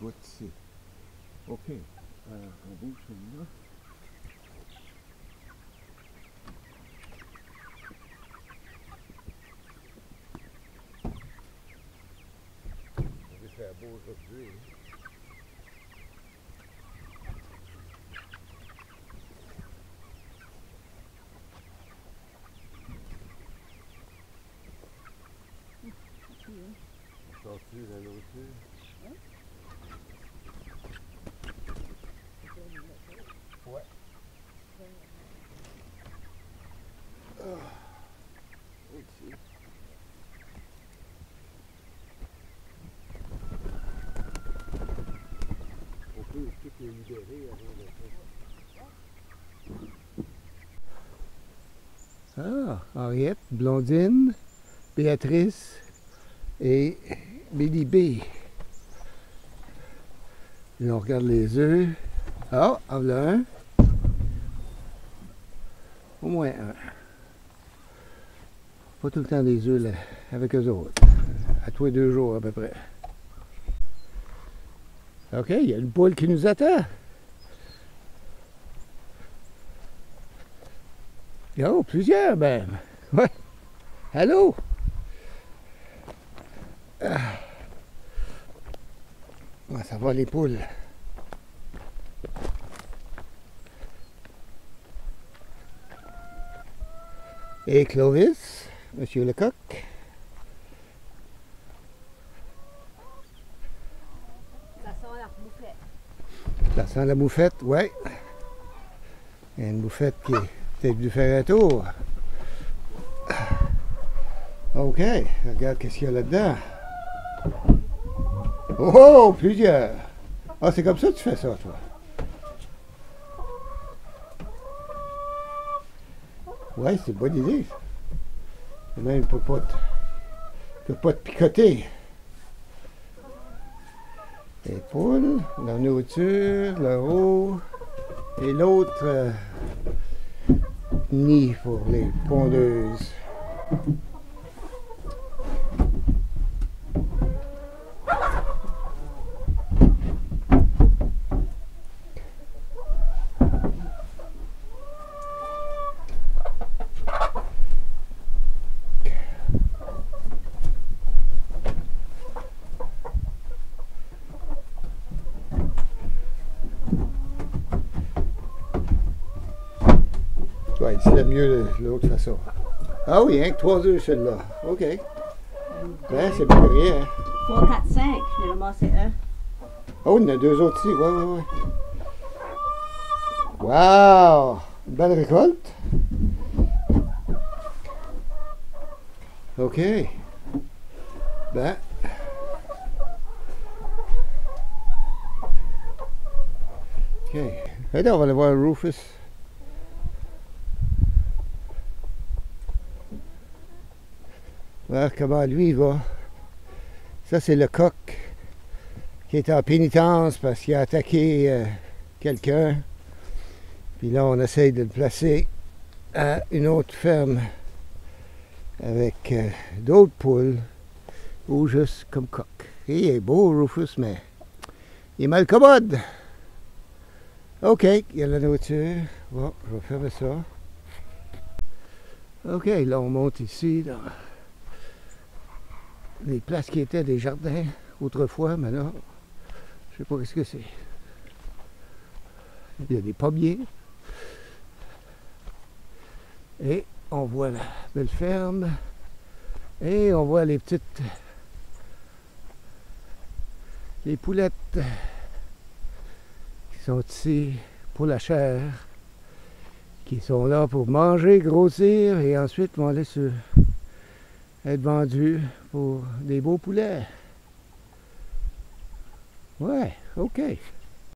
doit tisser. Ok, on bouge celui-là. Ça va faire beau aujourd'hui. Sors-tu la nourriture? Ouais. Ici. On peut tout les libérer avant de faire. Ah, Henriette, Blondine, Béatrice et Billy B. Et on regarde les œufs. Ah, en voilà un. Au moins un. Pas tout le temps des œufs là, avec eux autres. À tous les 2 jours à peu près. OK, il y a une poule qui nous attend. Oh, plusieurs même. Ouais. Allô? Ah. Ouais, ça va les poules. Et Clovis, Monsieur Lecoq. Ça sent la moufette. Ça sent la moufette, ouais. Il y a une moufette qui est peut-être dû faire un tour. OK, regarde qu'est-ce qu'il y a là-dedans. Oh, plusieurs. Ah, c'est comme ça que tu fais ça, toi. Ouais, c'est une bonne idée. Même, il ne peut pas te picoter. Les poules, la nourriture, le haut et l'autre nid pour les pondeuses. Ouais, c'est mieux l'autre façon. Ah oui, hein, 3 œufs celui-là. OK. Ben, c'est pas rien. 3, 4, 5. J'ai ramassé un. Oh, il y en a 2 autres ici. Ouais. Wow! Une belle récolte. OK. Ben. OK. Allez, on va aller voir Rufus. Voir comment lui il va. Ça, c'est le coq qui est en pénitence parce qu'il a attaqué quelqu'un. Puis là, on essaye de le placer à une autre ferme avec d'autres poules ou juste comme coq. Et il est beau, Rufus, mais il est mal commode. OK, il y a la nourriture. Bon, je vais fermer ça. OK, là, on monte ici, dans les places qui étaient des jardins autrefois, mais là, je sais pas ce que c'est. Il y a des pommiers. Et on voit la belle ferme. Et on voit les petites... les poulettes qui sont ici pour la chair, qui sont là pour manger, grossir et ensuite vont aller être vendus pour des beaux poulets. Ouais, OK.